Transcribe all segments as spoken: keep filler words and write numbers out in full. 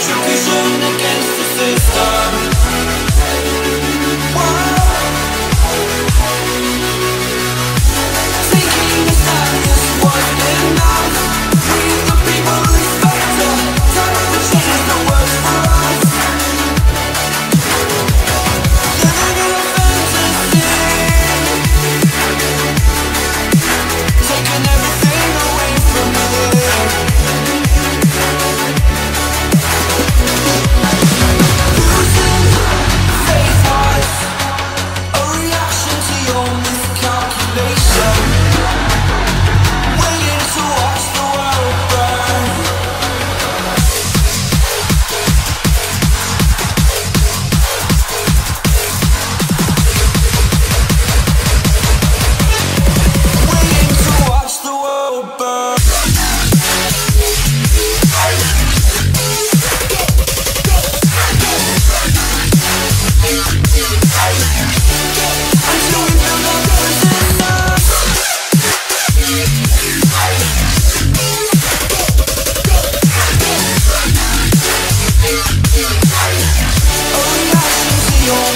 retribution against the system. Taking the sadness wasn't enough. We the people expect to turn the change that works for us. Living in a fantasy, taking everything away from me. Losing faith was a reaction to your miscalculation. Waiting to watch the world burn. Waiting to watch the world burn. Until we build up resistance. A reaction to your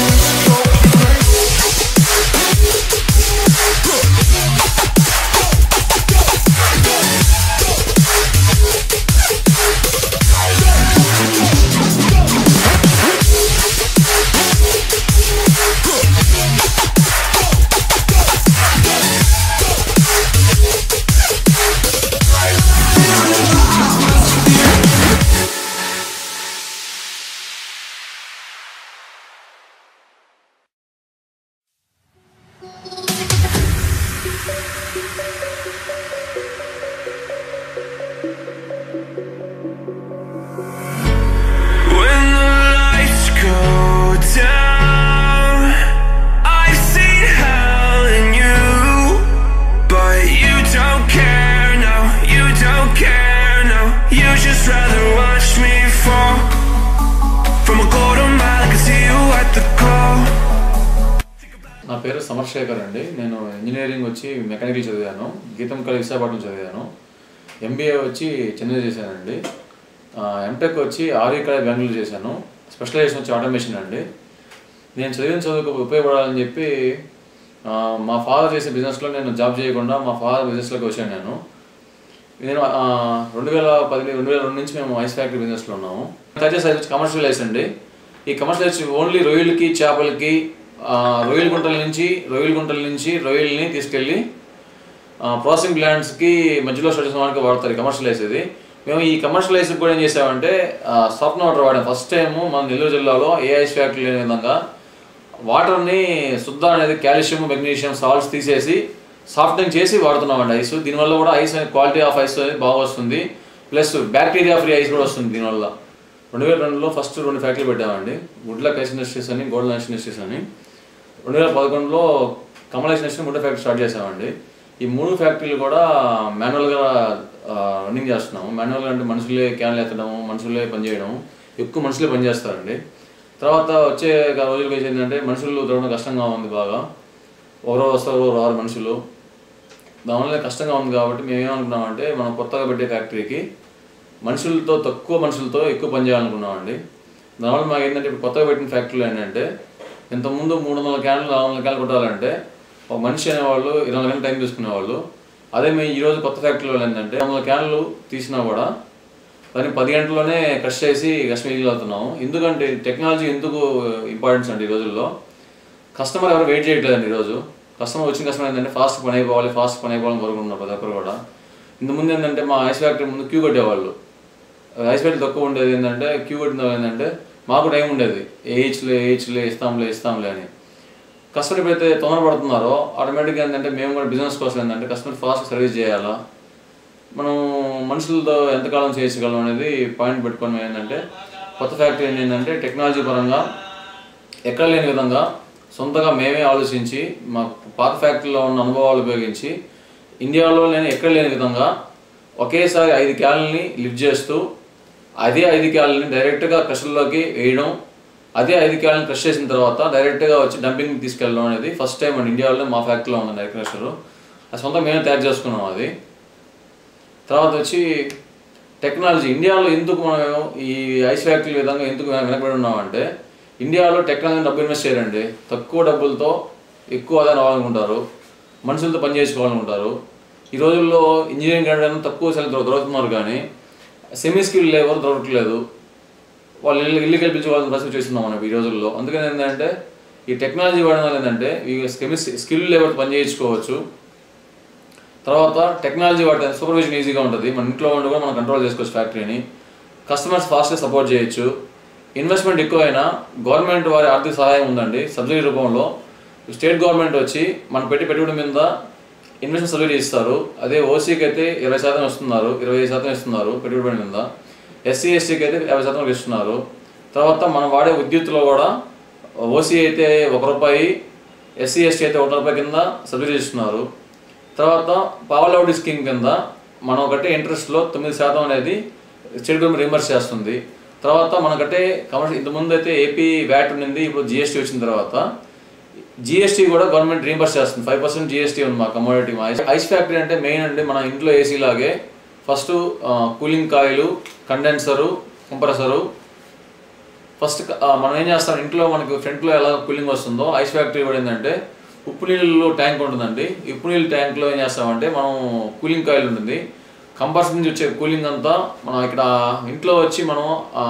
When the lights go down, I've seen hell in you, but you don't care, no, you don't care, no. You just rather watch me fall from a quarter mile. I can see you at the call. నా పేరు సమర్ శేఖర్ అండి. నేను engineering వచ్చి mechanical చదివాను. గీతం college Visakhapatnam చదివాను. MBA వచ్చి చెన్నై చేశానండి. ఎంటెక్ వచ్చి ఆర్వీ కాలేజ్ బెంగళూరు చేశాను. స్పెషలైజేషన్ వచ్చి ఆటోమేషన్ అండి. నేను చదివిన చదువుకు ఉపయోగపడాలని చెప్పి మా ఫాదర్ చేసే బిజినెస్లో నేను జాబ్ చేయకుండా మా ఫాదర్ బిజినెస్లోకి వచ్చాను. నేను నేను రెండు వేల పది రెండు వేల రెండు నుంచి మేము ఐస్ ఫ్యాక్టరీ బిజినెస్లో ఉన్నాము. తయారు చేసే వచ్చి కమర్షియల్ ఐస్ అండి. ఈ కమర్షియల్ ఐస్ ఓన్లీ రొయ్యలకి చేపలకి రొయ్యల గుంటల నుంచి రొయ్యల గుంటల నుంచి రొయ్యల్ని తీసుకెళ్ళి ప్రాసెసింగ్ ప్లాంట్స్కి మధ్యలో స్టోర్ చేసుకోవడానికి వాడతారు. కమర్షియల్ ఐస్ ఇది. మేము ఈ కమర్షియల్ ఐస్ కూడా ఏం చేసామంటే సాఫ్ట్ వాటర్ వాడాం. ఫస్ట్ టైము మన నెల్లూరు జిల్లాలో ఏ ఐస్ ఫ్యాక్టరీ లేని విధంగా వాటర్ని శుద్ధ అనేది కాల్షియం మెగ్నీషియం సాల్ట్స్ తీసేసి సాఫ్ట్నింగ్ చేసి వాడుతున్నామండి ఐస్. దీనివల్ల కూడా ఐస్ క్వాలిటీ ఆఫ్ ఐస్ అనేది బాగా వస్తుంది. ప్లస్ బ్యాక్టీరియా ఫ్రీ ఐస్ కూడా వస్తుంది దీనివల్ల. రెండు వేల రెండులో ఫస్ట్ రెండు ఫ్యాక్టరీలు పెట్టామండి. గుడ్లక్ ఐస్ ఇండస్ట్రీస్ అని, గోల్డెన్ ఐస్ ఇండస్ట్రీస్ అని. రెండు వేల పదకొండులో కమల్ ఐస్ ఇండస్ట్రీ మూడో ఫ్యాక్టరీ స్టార్ట్ చేసామండి. ఈ మూడు ఫ్యాక్టరీలు కూడా మాన్యువల్గా రన్నింగ్ చేస్తున్నాము. మాన్యువల్గా అంటే మనుషులే క్యాన్లు ఎత్తడము, మనుషులే పనిచేయడం, ఎక్కువ మనుషులే పనిచేస్తారండి. తర్వాత వచ్చే రోజులకి వచ్చి ఏంటంటే మనుషులు దొరకడం కష్టంగా ఉంది. బాగా ఎవరో వస్తారు రారు మనుషులు. దానివల్ల కష్టంగా ఉంది కాబట్టి మేము ఏమనుకున్నామంటే మనం కొత్తగా పెట్టే ఫ్యాక్టరీకి మనుషులతో తక్కువ మనుషులతో ఎక్కువ పని చేయాలనుకున్నామండి. దానివల్ల మాకు ఏంటంటే ఇప్పుడు కొత్తగా పెట్టిన ఫ్యాక్టరీలు ఏంటంటే ఇంతకుముందు మూడు వందల క్యాన్లు నాలుగు వందల క్యాన్లు కొట్టాలంటే ఒక మనిషి అనేవాళ్ళు ఇరవై గంటలు టైం తీసుకునేవాళ్ళు. అదే మేము ఈరోజు కొత్త ఫ్యాక్టరీలో ఏంటంటే వందల క్యాన్లు తీసినా కూడా దాన్ని పది గంటల్లోనే క్రష్ చేసి కస్టమర్లుతున్నాము. ఎందుకంటే టెక్నాలజీ ఎందుకు ఇంపార్టెన్స్ అండి ఈ రోజుల్లో. కస్టమర్ ఎవరు వెయిట్ చేయట్లేదండి. ఈరోజు కస్టమర్ వచ్చిన కస్టమర్ ఏంటంటే ఫాస్ట్ పని అయిపోవాలి, ఫాస్ట్ పని అయిపోవాలని కోరుకుంటున్నారు ప్రతి ఒక్కరు కూడా. ఇంతకుముందు ఏంటంటే మా ఐస్ ఫ్యాక్టరీ ముందు క్యూ కట్టేవాళ్ళు. ఐస్ ఫ్యాక్టరీ తక్కువ ఉండేది ఏంటంటే క్యూ కట్టిన ఏంటంటే మాకు టైం ఉండేది. ఏహెచ్లే ఏహెచ్లే ఇస్తాంలే ఇస్తాంలే అని. కస్టమర్ ఎప్పుడైతే తొందరపడుతున్నారో ఆటోమేటిక్గా ఏంటంటే మేము కూడా బిజినెస్ కోసం ఏంటంటే కస్టమర్ ఫాస్ట్ సర్వీస్ చేయాలా, మనం మనుషులతో ఎంతకాలం చేయగలం అనేది పాయింట్ పెట్టుకొని ఏంటంటే కొత్త ఫ్యాక్టరీ ఏంటంటే టెక్నాలజీ పరంగా ఎక్కడ లేని విధంగా సొంతగా మేమే ఆలోచించి మా పాత ఫ్యాక్టరీలో ఉన్న అనుభవాలు ఉపయోగించి ఇండియాలో నేను ఎక్కడ లేని విధంగా ఒకేసారి ఐదు క్యాన్లని లిఫ్ట్ చేస్తూ అదే ఐదు క్యాన్లని డైరెక్ట్గా క్రషర్లోకి వేయడం, అదే ఐదు క్యాన్లని క్రష్ చేసిన తర్వాత డైరెక్ట్గా వచ్చి డంపింగ్ తీసుకెళ్ళడం అనేది ఫస్ట్ టైం అండి ఇండియాలో మా ఫ్యాక్టరీలో ఉంది డైరెక్ట్ క్రషర్. అది సొంతంగా మేమే తయారు చేసుకున్నాం. అది తర్వాత వచ్చి టెక్నాలజీ ఇండియాలో ఎందుకు మనం ఈ ఐస్ ఫ్యాక్టరీ విధంగా ఎందుకు వెనకబడి ఉన్నామంటే ఇండియాలో టెక్నాలజీ డబ్బు ఇన్వెస్ట్ చేయరండి. తక్కువ డబ్బులతో ఎక్కువ ఆదాయం రావాలనుకుంటారు, మనుషులతో పని చేసుకోవాలనుకుంటారు. ఈ రోజుల్లో ఇంజనీరింగ్ గ్రాడ్యుయేట్ తక్కువ సెల్ దొరుకుతున్నారు కానీ సెమీ స్కిల్ లేవర్ దొరకట్లేదు. వాళ్ళు ఇల్లు ఇల్లు కల్పించుకోవాలని ప్రశ్న చేస్తున్నాం మనం ఈ రోజుల్లో. అందుకని ఏంటంటే ఈ టెక్నాలజీ వాడడం వల్ల ఏంటంటే ఈ స్కిల్ లేబర్ పని చేయించుకోవచ్చు. తర్వాత టెక్నాలజీ వాడితే సూపర్విజన్ ఈజీగా ఉంటుంది. మన ఇంట్లో ఉండి కూడా మనం కంట్రోల్ చేసుకోవచ్చు ఫ్యాక్టరీని. కస్టమర్స్ ఫాస్ట్గా సపోర్ట్ చేయొచ్చు. ఇన్వెస్ట్మెంట్ ఎక్కువైనా గవర్నమెంట్ వారి ఆర్థిక సహాయం ఉందండి సబ్సిడీ రూపంలో. స్టేట్ గవర్నమెంట్ వచ్చి మనం పెట్టి పెట్టుబడి మీద ఇన్వెస్ట్మెంట్ సబ్సిడీ ఇస్తారు. అదే ఓసీకి అయితే ఇరవై శాతం ఇస్తున్నారు, ఇరవై శాతం ఇస్తున్నారు పెట్టుబడి మీద. ఎస్సీ ఎస్టీకి అయితే యాభై శాతం ఇస్తున్నారు. తర్వాత మనం వాడే విద్యుత్తులో కూడా ఓసీ అయితే ఒక రూపాయి, ఎస్సీ ఎస్టీ అయితే ఒక రూపాయి కింద సబ్సిడీ ఇస్తున్నారు. తర్వాత పవర్ లౌడీ స్కీమ్ కింద మనం కట్టే ఇంట్రెస్ట్లో తొమ్మిది శాతం అనేది స్టేట్ గవర్నమెంట్ రీంబర్స్ చేస్తుంది. తర్వాత మనం కట్టే కమర్షియల్ ఇంతకుముందు అయితే ఏపీ వ్యాట్ ఉండింది, ఇప్పుడు జిఎస్టీ వచ్చిన తర్వాత జిఎస్టీ కూడా గవర్నమెంట్ రీంబర్స్ చేస్తుంది. ఫైవ్ పర్సెంట్ జిఎస్టీ ఉంది మా కమోడిటీ. మా ఐస్ ఫ్యాక్టరీ అంటే మెయిన్ అండి మన ఇంట్లో ఏసీ లాగే first cooling coil, condenser, compressor. First మనం ఏం చేస్తాం ఇంట్లో మనకి ఫ్రంట్లో ఎలా కూలింగ్ వస్తుందో ఐస్ ఫ్యాక్టరీ కూడా ఏంటంటే ఉప్పు నీళ్ళు ట్యాంక్ ఉంటుందండి. ఉప్పు నీళ్ళు ట్యాంక్లో ఏం చేస్తామంటే మనం కూలింగ్ కాయిల్ ఉంటుంది. కంప్రెసర్ నుంచి వచ్చే కూలింగ్ అంతా మనం ఇక్కడ ఇంట్లో వచ్చి మనం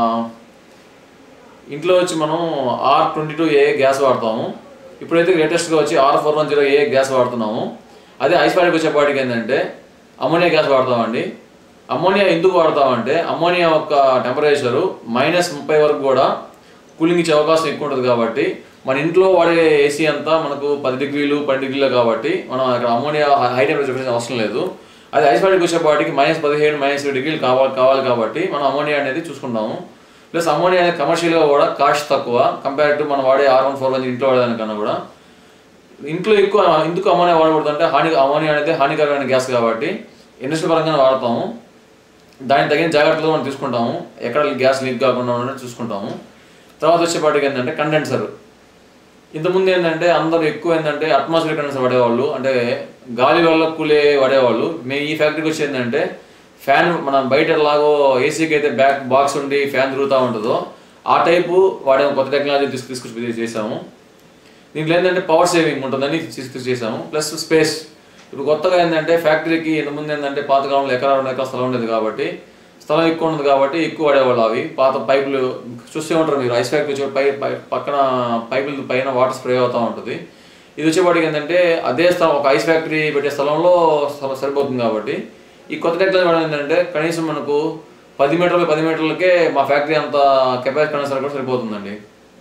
ఇంట్లో వచ్చి మనం R twenty two A gas వాడతాము. ఇప్పుడైతే లేటెస్ట్గా వచ్చి R four one zero A gas వాడుతున్నాము. అదే ఐస్ ఫ్యాక్టరీకి వచ్చేపాటికి ఏంటంటే అమ్మోనియా గ్యాస్ వాడతామండి. అమ్మోనియా ఎందుకు వాడతామంటే అమ్మోనియా యొక్క టెంపరేచరు మైనస్ ముప్పై వరకు కూడా కూలింగ్ ఇచ్చే అవకాశం ఎక్కువ ఉంటుంది. కాబట్టి మన ఇంట్లో వాడే ఏసీ అంతా మనకు పది డిగ్రీలు పది డిగ్రీలు కాబట్టి మనం ఇక్కడ అమ్మోనియా హై టెంపరేచర్ అవసరం లేదు. అది ఐస్ ఫ్యాక్టరీకి వచ్చేపాటికి మైనస్ పదిహేడు మైనస్ ఇరవై డిగ్రీలు కావాలి కావాలి కాబట్టి మనం అమ్మోనియా అనేది చూసుకుంటాము. ప్లస్ అమ్మోనియా అనేది కమర్షియల్గా కూడా కాస్ట్ తక్కువ కంపేర్ టు మనం వాడే ఆర్ వన్ ఫోర్ వన్ ఇంట్లో వాడేదానికన్నా కూడా. ఇంట్లో ఎక్కువ ఎందుకు అమ్మోనియా వాడకూడదు అంటే హాని అమ్మోనియా అనేది హానికరమైన గ్యాస్ కాబట్టి ఇండస్ట్రీ పరంగానే వాడతాము. దానికి తగిన జాగ్రత్తలు మనం తీసుకుంటాము, ఎక్కడ గ్యాస్ లీక్ కాకుండా ఉండడం చూసుకుంటాము. తర్వాత వచ్చేపాటికి ఏంటంటే కండెన్సర్. ఇంతకుముందు ఏంటంటే అందరూ ఎక్కువ ఏంటంటే అట్మాస్ఫియర్ కండెన్సర్ వాడేవాళ్ళు, అంటే గాలి వల్ల కూలే వాడేవాళ్ళు. మేము ఈ ఫ్యాక్టరీకి వచ్చి ఏంటంటే ఫ్యాన్ మనం బయట ఎలాగో ఏసీకి అయితే బ్యాక్ బాక్స్ ఉండి ఫ్యాన్ తిరుగుతూ ఉంటుందో ఆ టైపు వాడే కొత్త టెక్నాలజీ తీసుకు తీసుకొచ్చి చేసాము. దీంట్లో ఏంటంటే పవర్ సేవింగ్ ఉంటుందని తీసుకొచ్చి చేసాము. Plus space. ఇప్పుడు కొత్తగా ఏంటంటే ఫ్యాక్టరీకి ఇంతకుముందు ఏంటంటే పాతకాలంలో ఎకరా రెండు ఎకరా స్థలం ఉండేది కాబట్టి స్థలం ఎక్కువ ఉండదు కాబట్టి ఎక్కువ వాడేవాళ్ళు. అవి పాత పైపులు చూస్తూ ఉంటారు మీరు. ఐస్ ఫ్యాక్టరీ వచ్చే పై పక్కన పైపులు పైన వాటర్ స్ప్రే అవుతూ ఉంటుంది. ఇది వచ్చేపాటికి ఏంటంటే అదే స్థలం ఒక ఐస్ ఫ్యాక్టరీ పెట్టే స్థలంలో సరిపోతుంది. కాబట్టి ఈ కొత్త టెక్నాలజీ వాడడం ఏంటంటే కనీసం మనకు పది మీటర్లు పది మీటర్లకే మా ఫ్యాక్టరీ అంత కెపాసిటీ కండెన్సర్ కూడా సరిపోతుందండి.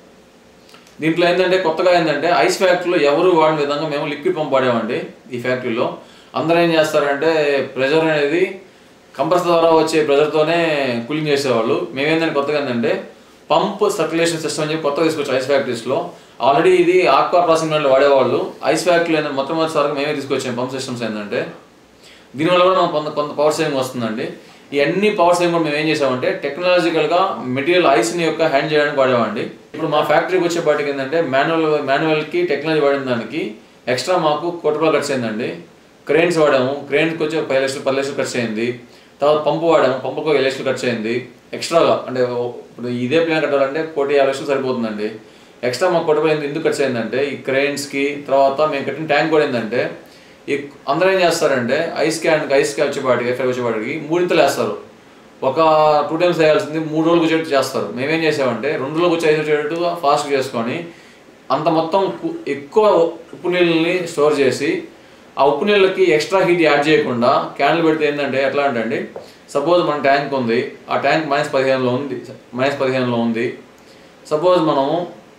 దీంట్లో ఏంటంటే కొత్తగా ఏంటంటే ఐస్ ఫ్యాక్టరీలో ఎవరు వాడిన విధంగా మేము లిక్విడ్ పంప్ వాడామండి. ఈ ఫ్యాక్టరీలో అందరూ ఏం చేస్తారంటే ప్రెషర్ అనేది కంప్రెసర్ ద్వారా వచ్చే ప్రెషర్తోనే కూలింగ్ చేసేవాళ్ళు. మేమేంటంటే కొత్తగా ఏంటంటే పంప్ సర్క్యులేషన్ సిస్టమ్ అని చెప్పి కొత్తగా తీసుకొచ్చి ఐస్ ఫ్యాక్టరీస్లో. ఆల్రెడీ ఇది ఆక్వా ప్రాసెసింగ్ వాళ్ళు వాడేవాళ్ళు. ఐస్ ఫ్యాక్టరీలో ఏంటంటే మొట్టమొదటిసారి మేమే తీసుకొచ్చాం పంప్ సిస్టమ్స్. ఏంటంటే దీనివల్ల కూడా మనం కొంత కొంత పవర్ సేవింగ్ వస్తుందండి. ఈ అన్ని పవర్ సేవింగ్ కూడా మేము ఏం చేసామంటే టెక్నాలజికల్గా మెటీరియల్ ఐస్ని యొక్క హ్యాండ్ చేయడానికి వాడేవాడి. ఇప్పుడు మా ఫ్యాక్టరీకి వచ్చేపాటికి ఏంటంటే మాన్యువల్ మాన్యువల్కి టెక్నాలజీ వాడిన దానికి ఎక్స్ట్రా మాకు కోటి రూపాయలు ఖర్చు అయిందండి. క్రెయిన్స్ వాడాము, క్రెయిన్స్కి వచ్చి పది లక్షలు పది లక్షలు ఖర్చు అయింది. తర్వాత పంపు వాడాము, పంపుకు ఒక లక్షలు ఖర్చు అయింది ఎక్స్ట్రాగా. అంటే ఇప్పుడు ఇదే ప్లాన్ కట్టాలంటే కోటి యాభై లక్షలు సరిపోతుందండి. ఎక్స్ట్రా మాకు కోటి రూపాయలు ఎందుకు ఖర్చు అయిందంటే ఈ క్రెయిన్స్కి. తర్వాత మేము కట్టిన ట్యాంక్ కూడా ఏంటంటే అందరూ ఏం చేస్తారంటే ఐస్ క్యాన్కి ఐస్ క్యాన్ వచ్చేపాటికి ఎఫ్ఐ వచ్చేపాటికి మూడింతలు వేస్తారు. ఒక టూ టైమ్స్ వేయాల్సింది మూడు రోజులు వచ్చేటట్టు చేస్తారు. మేమేం చేసామంటే రెండు రోజులకు వచ్చి ఐదు వచ్చేటట్టు ఫాస్ట్గా చేసుకొని అంత మొత్తం ఎక్కువ ఉప్పు నీళ్ళని స్టోర్ చేసి ఆ ఉప్పు నీళ్ళకి ఎక్స్ట్రా హీట్ యాడ్ చేయకుండా క్యాన్లు పెడితే ఏంటంటే ఎట్లా అంటే అండి సపోజ్ మన ట్యాంక్ ఉంది, ఆ ట్యాంక్ మైనస్ పదిహేనులో ఉంది మైనస్ పదిహేనులో ఉంది సపోజ్ మనము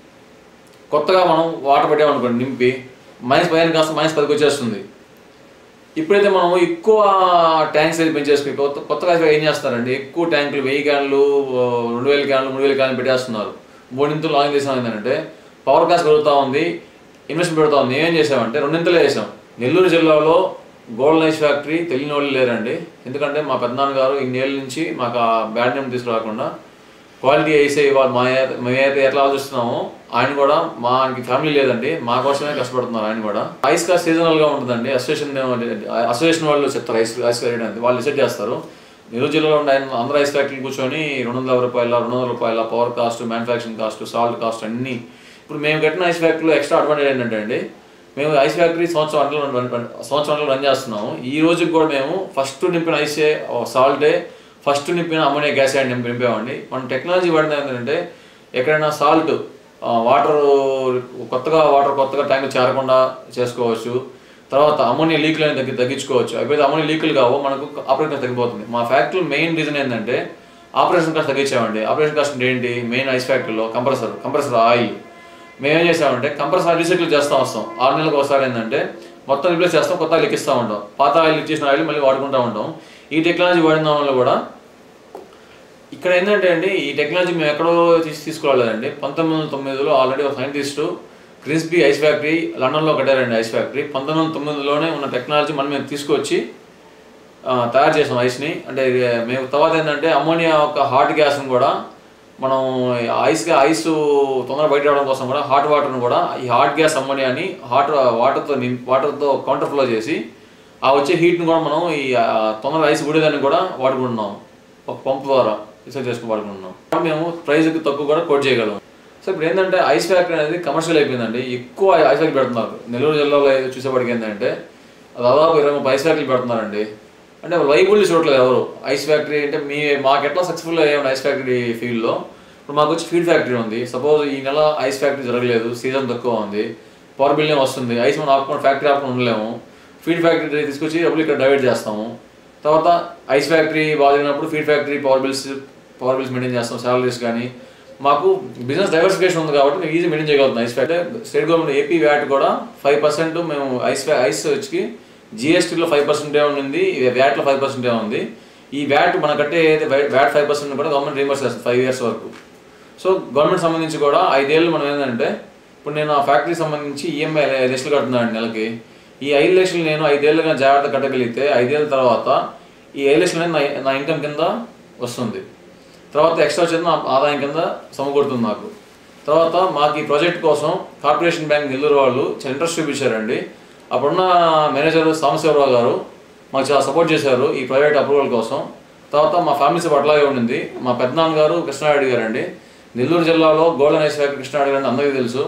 కొత్తగా మనం వాటర్ పెట్టామనుకోండి నింపి మైనస్ పదిహేను కాస్త మైనస్ పదికి వచ్చేస్తుంది. ఇప్పుడైతే మనము ఎక్కువ ట్యాంక్స్ అయితే పెంచేసుకుని కొత్త కొత్తగా ఏం చేస్తారండి ఎక్కువ ట్యాంకులు వెయ్యి క్యాన్లు రెండు వేల క్యాన్లు మూడు వేల క్యాన్లు పెట్టేస్తున్నారు. మూడింతలు లాంగ్ చేసాం. ఏంటంటే పవర్ కాస్ట్ పెరుగుతూ ఉంది, ఇన్వెస్ట్మెంట్ పెడుతూ ఉంది. ఏమేం చేసామంటే రెండింతలే వేసాం. నెల్లూరు జిల్లాలో గోల్డెన్ ఐస్ ఫ్యాక్టరీ తెలియని వాళ్ళు లేరండి. ఎందుకంటే మా పెద్దనాన్నగారు ఇన్నేళ్ళ నుంచి మాకు ఆ బ్యాడ్ నేమ్ తీసుకురాకుండా క్వాలిటీ ఐసే ఇవ్వాలి. మా మేమైతే ఎట్లా ఆలోచిస్తున్నామో ఆయన కూడా మా ఆయనకి ఫ్యామిలీ లేదండి, మా కోసమే కష్టపడుతున్నారు ఆయన కూడా. ఐస్ కాస్ట్ సీజనల్గా ఉంటుందండి. అసోసియేషన్ అసోసియేషన్ వాళ్ళు చెప్తారు ఐస్ ఐస్ వేయడానికి, వాళ్ళు డిసైడ్ చేస్తారు. నెల్లూరు జిల్లాలో ఉండే అందరూ ఐస్ ఫ్యాక్టరీ కూర్చొని రెండు వందల యాభై రూపాయల రెండు వందల రూపాయల power cost, manufacturing cost, salt cost అన్నీ. ఇప్పుడు మేము కట్టిన ఐస్ ఫ్యాక్టరీలో ఎక్స్ట్రా అడ్వాంటేజ్ ఏంటంటే అండి, మేము ఐస్ ఫ్యాక్టరీ సంవత్సరం గంటలు సంవత్సరం గంటలు రన్ చేస్తున్నాము. ఈ రోజుకి కూడా మేము ఫస్ట్ నింపిన ఐసే సాల్టే, ఫస్ట్ నింపిన అమ్మోనియా గ్యాస్ యాడ్ నింపి నింపామండి. మన టెక్నాలజీ వాడిన ఏంటంటే ఎక్కడైనా సాల్ట్ వాటర్ కొత్తగా వాటర్ కొత్తగా ట్యాంక్ చేరకుండా చేసుకోవచ్చు. తర్వాత అమ్మోనియా లీక్లు అనేది తగ్గి తగ్గించుకోవచ్చు. అయితే అమ్మోనియా లీకులు కావు, మనకు ఆపరేషన్ తగ్గిపోతుంది. మా ఫ్యాక్టరీ మెయిన్ రీజన్ ఏంటంటే ఆపరేషన్ కాస్ట్ తగ్గించామండి. ఆపరేషన్ కాస్ట్ ఏంటి, మెయిన్ ఐస్ ఫ్యాక్టరీలో కంప్రెసర్ కంప్రెసర్ ఆయిల్ మేమేం చేసామంటే కంప్రెసర్ రీసైకిల్ చేస్తూ వస్తాం. ఆరు నెలలకు ఒకసారి ఏంటంటే మొత్తం రిప్లేస్ చేస్తాం, కొత్త ఆయిల్ ఎక్కిస్తూ ఉంటాం. పాత ఆయిల్ ఇచ్చేసిన ఆయిల్ మళ్ళీ వాడుకుంటూ ఉంటాం. ఈ టెక్నాలజీ వాడిన వల్ల కూడా ఇక్కడ ఏంటంటే అండి, ఈ టెక్నాలజీ మేము ఎక్కడో తీసి తీసుకురాలేదండి. పంతొమ్మిది వందల తొమ్మిదిలో ఆల్రెడీ ఒక సైంటిస్టు క్రిస్బీ ఐస్ ఫ్యాక్టరీ లండన్లో కట్టారండి. ఐస్ ఫ్యాక్టరీ పంతొమ్మిది వందల తొమ్మిదిలోనే ఉన్న టెక్నాలజీ మనం మేము తీసుకొచ్చి తయారు చేసాం ఐస్ని. అంటే మేము తర్వాత ఏంటంటే అమ్మోనియా ఒక హాట్ గ్యాస్ని కూడా మనం ఐస్గా ఐస్ తొందరగా బయట రావడం కోసం కూడా హాట్ వాటర్ని కూడా ఈ హాట్ గ్యాస్ అమ్మోనియాని హాట్ వాటర్తో వాటర్తో కౌంటర్ ఫ్లో చేసి ఆ వచ్చే హీట్ని కూడా మనం ఈ తొందరగా ఐస్ గుడేదాన్ని కూడా వాడుకుంటున్నాం. ఒక పంప్ ద్వారా రీసెర్చ్ చేసుకుని వాడుకుంటున్నాం. మేము ప్రైస్కి తక్కువ కూడా కోట్ చేయగలం. సో ఇప్పుడు ఏంటంటే ఐస్ ఫ్యాక్టరీ అనేది కమర్షియల్ అయిపోయిందండి. ఎక్కువ ఐస్ ఫ్యాక్టరీ పెడుతున్నారు. నెల్లూరు జిల్లాలో చూసేవాడికి ఏంటంటే దాదాపు ఇరవై ముప్పై ఐస్ ఫ్యాక్టరీలు పెడుతున్నారండి. అంటే వైబుల్ని చూడట్లేదు ఎవరు. ఐస్ ఫ్యాక్టరీ అంటే మీ మాకు ఎట్లా సక్సెస్ఫుల్ అయ్యాము ఐస్ ఫ్యాక్టరీ ఫీల్డ్లో. ఇప్పుడు మాకు వచ్చి ఫీడ్ ఫ్యాక్టరీ ఉంది. సపోజ్ ఈ నెల ఐస్ ఫ్యాక్టరీ జరగలేదు, సీజన్ తక్కువ ఉంది, పవర్ బిల్నే వస్తుంది, ఐస్ మనం ఆపుకొని ఫ్యాక్టరీ ఆపుకొని ఉండలేము. ఫీడ్ ఫ్యాక్టరీ తీసుకొచ్చి డబ్బులు ఇక్కడ డైవర్ట్ చేస్తాము. తర్వాత ఐస్ ఫ్యాక్టరీ బాగున్నప్పుడు feed factory power bills power bills maintain చేస్తాం, శాలరీస్ కానీ. మాకు బిజినెస్ డైవర్సిఫికేషన్ ఉంది కాబట్టి మేము ఈజీ మెయింటైన్ చేయగలుగుతాం. Ice factory state government AP VAT కూడా ఫైవ్ పర్సెంట్ మేము ఐస్ ఐస్ వచ్చి జిఎస్టీలో ఫైవ్ పర్సెంటే ఉంది, వ్యాట్లో ఫైవ్ పర్సెంటే ఉంది. ఈ వ్యాట్ మన కట్టే వ్యాట్ ఫైవ్ పర్సెంట్ కూడా గవర్నమెంట్ రీంబర్స్ చేస్తుంది ఫైవ్ ఇయర్స్ వరకు. సో గవర్నమెంట్ సంబంధించి కూడా ఐదేళ్ళు మనం ఏంటంటే ఇప్పుడు నేను ఆ ఫ్యాక్టరీ సంబంధించి ఈఎంఐ ఐదు లక్షలు కడుతున్నాను నెలకి. ఈ ఐదు లక్షలు నేను ఐదేళ్ళుగా జాగ్రత్త కట్టగలిగితే ఐదేళ్ళ తర్వాత ఈ ఐదు లక్షలు అనేది నా నా ఇన్కమ్ కింద వస్తుంది. తర్వాత ఎక్స్ట్రా వచ్చేది నా ఆదాయం కింద సమకూరుతుంది నాకు. తర్వాత మాకు ఈ ప్రాజెక్ట్ కోసం కార్పొరేషన్ బ్యాంక్ నెల్లూరు వాళ్ళు చాలా ఇంట్రెస్ట్ చూపించారండి. అప్పుడున్న మేనేజర్ సాంబశివరావు గారు మాకు చాలా సపోర్ట్ చేశారు ఈ ప్రాజెక్ట్ అప్రూవల్ కోసం. తర్వాత మా ఫ్యామిలీ సపోర్ట్ అట్లాగే ఉండింది. మా పెద్దనాన్న గారు కృష్ణారెడ్డి గారు అండి, నెల్లూరు జిల్లాలో గోల్డెన్ ఐస్ ఫ్యాక్టరీ కృష్ణారెడ్డి గారు అందరికీ తెలుసు.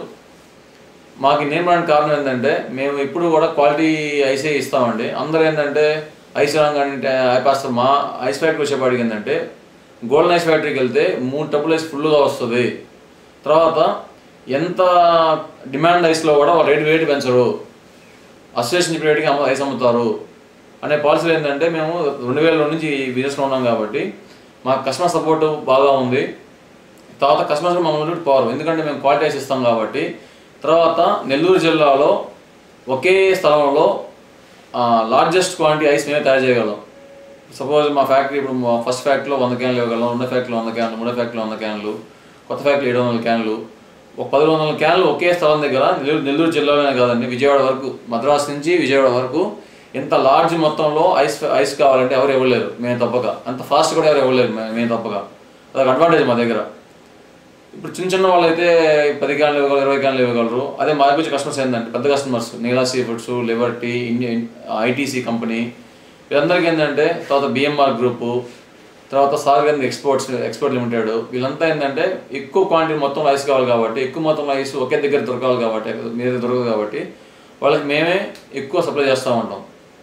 మాకు నేమ్ రావడానికి కారణం ఏంటంటే మేము ఇప్పుడు కూడా క్వాలిటీ ఐసే ఇస్తామండి. అందరూ ఏంటంటే ఐస్ రంగాన్ని అయిపోస్తారు. మా ఐస్ ఫ్యాక్టరీ వచ్చేపాటికి ఏంటంటే గోల్డెన్ ఐస్ ఫ్యాక్టరీకి వెళ్తే మూడు టబ్బులు ఐస్ ఫుల్గా వస్తుంది. తర్వాత ఎంత డిమాండ్ ఐస్లో కూడా వాళ్ళు రేటు రేటు పెంచరు, అసోసియేషన్ రేటుకి అమ్మ ఐస్ అమ్ముతారు అనే పాలసీలు ఏంటంటే మేము రెండు వేల నుంచి ఈ బిజినెస్లో ఉన్నాం కాబట్టి మాకు కస్టమర్ సపోర్ట్ బాగా ఉంది. తర్వాత కస్టమర్స్ మమ్మల్ని పవర్, ఎందుకంటే మేము క్వాలిటీ ఐస్ ఇస్తాం కాబట్టి. తర్వాత నెల్లూరు జిల్లాలో ఒకే స్థలంలో లార్జెస్ట్ క్వాంటిటీ ఐస్ మేమే తయారు చేయగలం. సపోజ్ మా ఫ్యాక్టరీ ఇప్పుడు మా ఫస్ట్ ఫ్యాక్టరీలో వంద క్యాన్లు ఇవ్వగలం, రెండో ఫ్యాక్టరీలో వంద క్యాన్లు, మూడో ఫ్యాక్టరీలో వంద క్యాన్లు, కొత్త ఫ్యాక్టరీ ఏడు వందల క్యాన్లు, ఒక పది వందల క్యాన్లు ఒకే స్థలం దగ్గర నెల్లూరు నెల్లూరు జిల్లాలోనే కాదండి, విజయవాడ వరకు, మద్రాసు నుంచి విజయవాడ వరకు ఇంత లార్జ్ మొత్తంలో ఐస్ ఐస్ కావాలంటే ఎవరు ఇవ్వలేరు మేము తప్పక. అంత ఫాస్ట్ కూడా ఎవరు ఇవ్వలేరు మేము తప్పక. అదొక అడ్వాంటేజ్ మా దగ్గర. ఇప్పుడు చిన్న చిన్న వాళ్ళు అయితే పది క్యాన్లు ఇవ్వగలరు, ఇరవై క్యాన్లు ఇవ్వగలరు. అదే మా దగ్గర కస్టమర్స్ ఏంటంటే పెద్ద customers Neela sea foods, Liberty, Indian ITC company, వీళ్ళందరికీ ఏంటంటే, తర్వాత బిఎంఆర్ గ్రూపు, తర్వాత సాగర్ ఎక్స్పోర్ట్స్ ఎక్స్పోర్ట్ లిమిటెడ్, వీళ్ళంతా ఏంటంటే ఎక్కువ క్వాంటిటీ మొత్తం ఐస్ కావాలి కాబట్టి, ఎక్కువ మొత్తం ఐస్ ఒకే దగ్గర దొరకాలి కాబట్టి, మీ దగ్గర దొరకదు కాబట్టి వాళ్ళకి మేమే ఎక్కువ సప్లై చేస్తూ ఉంటాం.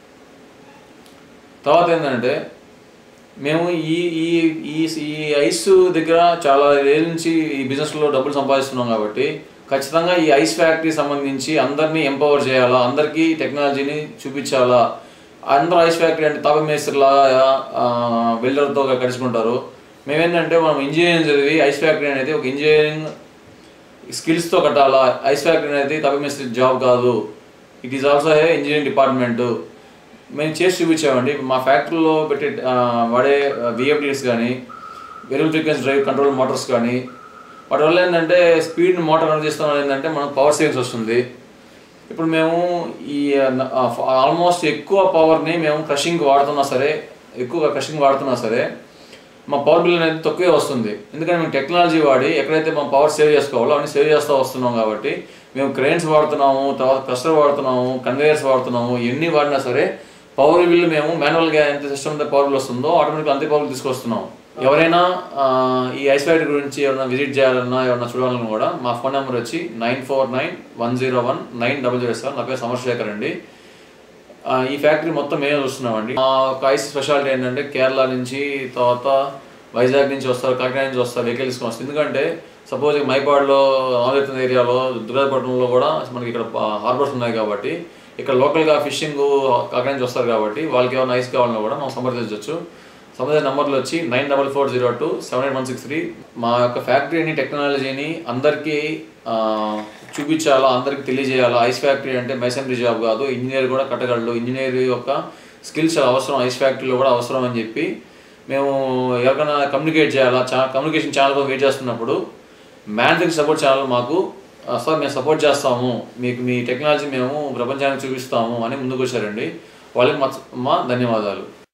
తర్వాత ఏంటంటే మేము ఈ ఈ ఈ ఐస్ దగ్గర చాలా ఏళ్ళ నుంచి ఈ బిజినెస్లో డబ్బులు సంపాదిస్తున్నాం కాబట్టి ఖచ్చితంగా ఈ ఐస్ ఫ్యాక్టరీ సంబంధించి అందరినీ ఎంపవర్ చేయాలా, అందరికీ టెక్నాలజీని చూపించాలా. అందరూ ఐస్ ఫ్యాక్టరీ అంటే తాప మేస్త్రిలాగా బిల్డర్తో కలుసుకుంటారు. మేమేంటంటే మనం ఇంజనీరింగ్ చదివి ఐస్ ఫ్యాక్టరీ అనేది ఒక ఇంజనీరింగ్ స్కిల్స్తో కట్టాలా. ఐస్ ఫ్యాక్టరీ అనేది తాప మేస్త్రి జాబ్ కాదు, it is also a engineering department. మేము చేసి చూపించామండి. మా ఫ్యాక్టరీలో పెట్టే వాడే విఎఫ్డీస్ కానీ, variable frequency drive control motors కానీ, వాటి వల్ల ఏంటంటే స్పీడ్ మోటార్ రన్ చేస్తాం వల్ల ఏంటంటే మనకు పవర్ సేవింగ్స్ వస్తుంది. ఇప్పుడు మేము ఈ ఆల్మోస్ట్ ఎక్కువ పవర్ని మేము క్రషింగ్ వాడుతున్నా సరే, ఎక్కువగా క్రషింగ్ వాడుతున్నా సరే మా పవర్ బిల్ అనేది తక్కువే వస్తుంది. ఎందుకంటే మేము టెక్నాలజీ వాడి ఎక్కడైతే మనం పవర్ సేవ్ చేసుకోవాలో అవన్నీ సేవ్ చేస్తూ వస్తున్నాం కాబట్టి మేము క్రెయిన్స్ వాడుతున్నాము, తర్వాత క్రషర్ వాడుతున్నాము, కన్వేయర్స్ వాడుతున్నాము. ఎన్ని వాడినా సరే పవర్ బిల్ మేము మాన్యువల్గా ఎంత సిస్టమ్ పవర్ బిల్ వస్తుందో ఆటోమేటిక్గా అంతే పవర్ బిల్ తీసుకొస్తున్నాం. ఎవరైనా ఈ ఐస్ ఫ్యాక్టరీ గురించి ఎవరైనా విజిట్ చేయాలన్నా ఎవరైనా చూడాలన్నా కూడా మా ఫోన్ నెంబర్ వచ్చి nine four nine one zero one nine double zero seven. నా పేరు సమర్శేఖర్ అండి. ఈ ఫ్యాక్టరీ మొత్తం మేమే చూస్తున్నామండి. మా ఒక ఐస్ స్పెషాలిటీ ఏంటంటే కేరళ నుంచి, తర్వాత వైజాగ్ నుంచి వస్తారు, కాకినాడ నుంచి వస్తారు వెహికల్ తీసుకొని వస్తారు. ఎందుకంటే సపోజ్ మైపాడ్లో, నాలుగు ఏరియాలో, దుర్గాపట్నంలో కూడా మనకి ఇక్కడ హార్బర్స్ ఉన్నాయి కాబట్టి ఇక్కడ లోకల్గా ఫిషింగ్ కాకినాడ నుంచి వస్తారు కాబట్టి వాళ్ళకి ఏమైనా ఐస్ కావాలన్నా కూడా మనం సంప్రదించవచ్చు. సంబంధించిన నెంబర్లు వచ్చి nine double four zero two seven eight one six three. మా యొక్క ఫ్యాక్టరీని, టెక్నాలజీని అందరికీ చూపించాలా, అందరికీ తెలియజేయాలా. ఐస్ ఫ్యాక్టరీ అంటే మెసనరీ జాబ్ కాదు, ఇంజనీర్ కూడా కట్టగలడు. ఇంజనీర్ యొక్క స్కిల్స్ అవసరం, ఐస్ ఫ్యాక్టరీలో కూడా అవసరం అని చెప్పి మేము ఎవరికైనా కమ్యూనికేట్ చేయాలా, చా కమ్యూనికేషన్ ఛానల్ కోసం వెయిట్ చేస్తున్నప్పుడు మ్యానుఫ్యాక్చరింగ్ సపోర్ట్ ఛానల్ మాకు సార్ మేము సపోర్ట్ చేస్తాము, మీకు మీ టెక్నాలజీ మేము ప్రపంచానికి చూపిస్తాము అని ముందుకు వచ్చారండి. వాళ్ళకి మా ధన్యవాదాలు.